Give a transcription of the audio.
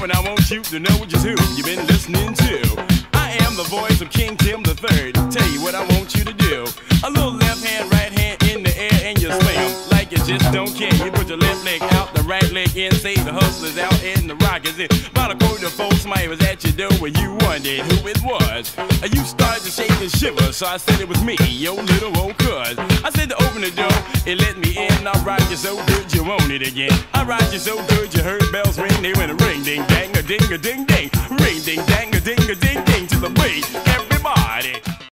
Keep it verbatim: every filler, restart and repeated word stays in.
and I want you to know just who you've been listening to. I am the voice of King Tim the Third. Tell you what I want you to do. A little left hand, right hand in the air, and you slam like you just don't care. You put your left leg out, the right leg in, say the hustlers out, and the rockers in. About a quarter four, somebody was at your door when you wondered who it was. You started to shake and shiver, so I said it was me, your little old cuz. I said to open the door, it let me in. I rock you so good you want it again. I rock you so good you heard bells ring. They went a ring, ding, dang, a ding, a ding, ding. Ring, ding, dang, a ding, a ding, ding to the beat. Everybody.